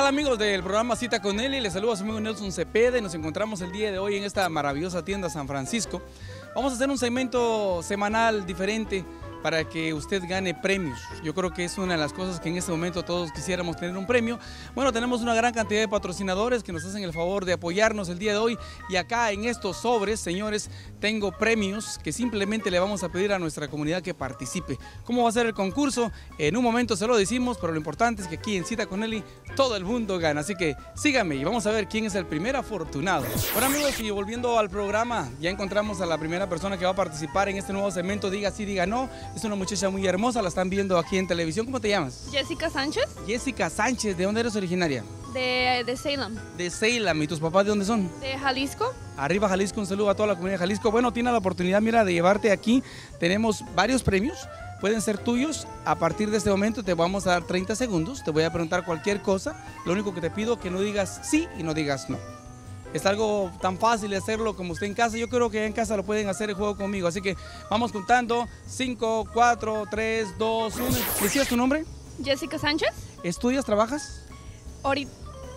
amigos del programa Cita con Nelly, les saluda a su amigo Nelson Cepeda y nos encontramos el día de hoy en esta maravillosa tienda San Francisco. Vamos a hacer un segmento semanal diferente para que usted gane premios. Yo creo que es una de las cosas que en este momento todos quisiéramos tener un premio. Bueno, tenemos una gran cantidad de patrocinadores que nos hacen el favor de apoyarnos el día de hoy y acá en estos sobres, señores, tengo premios que simplemente le vamos a pedir a nuestra comunidad que participe. ¿Cómo va a ser el concurso? En un momento se lo decimos, pero lo importante es que aquí en Cita con Nelly todo el mundo gana, así que síganme y vamos a ver quién es el primer afortunado. Bueno amigos, y volviendo al programa, ya encontramos a la primera persona que va a participar en este nuevo segmento, Diga Sí, Diga No. Es una muchacha muy hermosa, la están viendo aquí en televisión. ¿Cómo te llamas? Jessica Sánchez. Jessica Sánchez, ¿de dónde eres originaria? De Salem. De Salem. ¿Y tus papás de dónde son? De Jalisco. Arriba Jalisco, un saludo a toda la comunidad de Jalisco. Bueno, tiene la oportunidad, mira, de llevarte aquí. Tenemos varios premios, pueden ser tuyos. A partir de este momento te vamos a dar 30 segundos. Te voy a preguntar cualquier cosa. Lo único que te pido es que no digas sí y no digas no. Es algo tan fácil de hacerlo como usted en casa. Yo creo que en casa lo pueden hacer el juego conmigo. Así que vamos contando. 5, 4, 3, 2, 1. ¿Decías tu nombre? Jessica Sánchez. ¿Estudias, trabajas? Ahorita.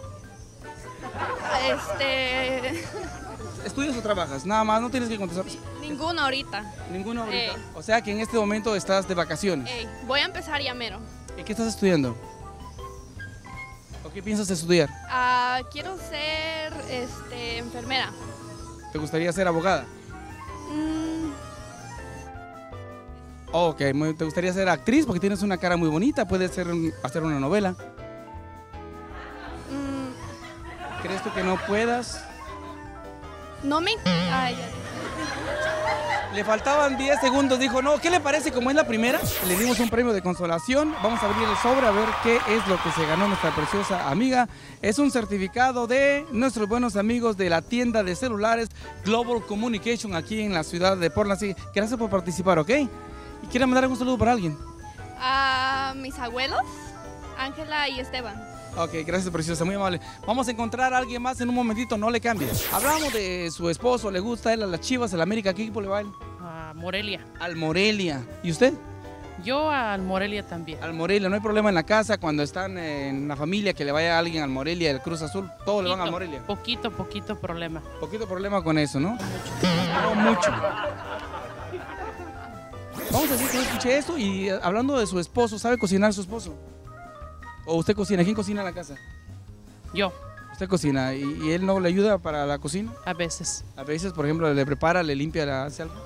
¿Estudias o trabajas? Nada más, no tienes que contestar. Ninguno ahorita. Ninguno ahorita. O sea que en este momento estás de vacaciones. Voy a empezar ya mero. ¿Y qué estás estudiando? ¿O qué piensas estudiar? Quiero ser enfermera. ¿Te gustaría ser abogada? Ok, ¿te gustaría ser actriz? Porque tienes una cara muy bonita, puedes hacer una novela. ¿Crees tú que no puedas? No me... Le faltaban 10 segundos, dijo, no, ¿qué le parece? Como es la primera, le dimos un premio de consolación. Vamos a abrir el sobre a ver qué es lo que se ganó nuestra preciosa amiga. Es un certificado de nuestros buenos amigos de la tienda de celulares Global Communication aquí en la ciudad de Portland. Así que gracias por participar, ¿ok? ¿Y quiere mandar algún saludo para alguien? A mis abuelos, Ángela y Esteban. Ok, gracias preciosa, muy amable. Vamos a encontrar a alguien más en un momentito, no le cambies. Hablamos de su esposo, ¿le gusta él a las Chivas, a la América? ¿Qué equipo le va a él? A Morelia. Al Morelia. ¿Y usted? Yo al Morelia también. Al Morelia, no hay problema en la casa cuando están en la familia que le vaya a alguien al Morelia, el Cruz Azul, todos le van al Morelia. Poquito problema. Poquito problema con eso, ¿no? Mucho. No mucho. Vamos a decir que no escuché esto y hablando de su esposo, ¿sabe cocinar su esposo? ¿O usted cocina? ¿Quién cocina en la casa? Yo. ¿Usted cocina? ¿Y él no le ayuda para la cocina? A veces. A veces, por ejemplo, le prepara, le limpia, le hace algo.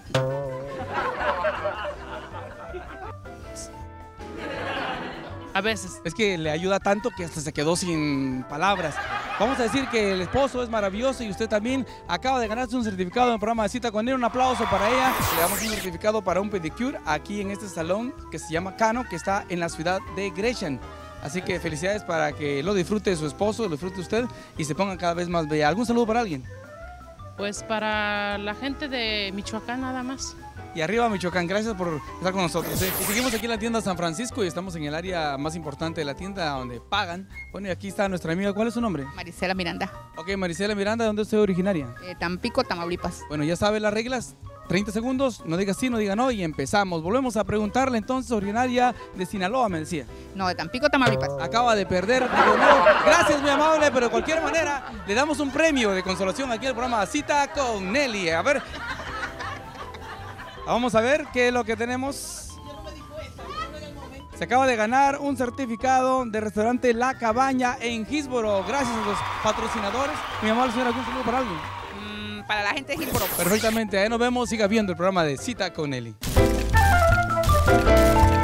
A veces. Es que le ayuda tanto que hasta se quedó sin palabras. Vamos a decir que el esposo es maravilloso y usted también acaba de ganarse un certificado en el programa de Cita con Él. Un aplauso para ella. Le damos un certificado para un pedicure aquí en este salón que se llama Cano, que está en la ciudad de Gresham. Así que felicidades para que lo disfrute su esposo, lo disfrute usted y se ponga cada vez más bella. ¿Algún saludo para alguien? Pues para la gente de Michoacán nada más. Y arriba Michoacán, gracias por estar con nosotros. Y seguimos aquí en la tienda San Francisco y estamos en el área más importante de la tienda donde pagan. Bueno, y aquí está nuestra amiga. ¿Cuál es su nombre? Marisela Miranda. Ok, Marisela Miranda, ¿de dónde es usted originaria? Tampico, Tamaulipas. Bueno, ya sabe las reglas. 30 segundos, no diga sí, no diga no y empezamos. Volvemos a preguntarle entonces, originaria de Sinaloa, me decía. No, de Tampico, Tamaulipas. Acaba de perder. Digo, no, gracias, muy amable, pero de cualquier manera le damos un premio de consolación aquí al programa Cita con Nelly. A ver, vamos a ver qué es lo que tenemos. Se acaba de ganar un certificado de restaurante La Cabaña en Hillsboro. Gracias a los patrocinadores. Mi amable señora, ¿algún saludo para alguien? Para la gente de Hillsboro. Perfectamente, ahí nos vemos. Siga viendo el programa de Cita con Nelly.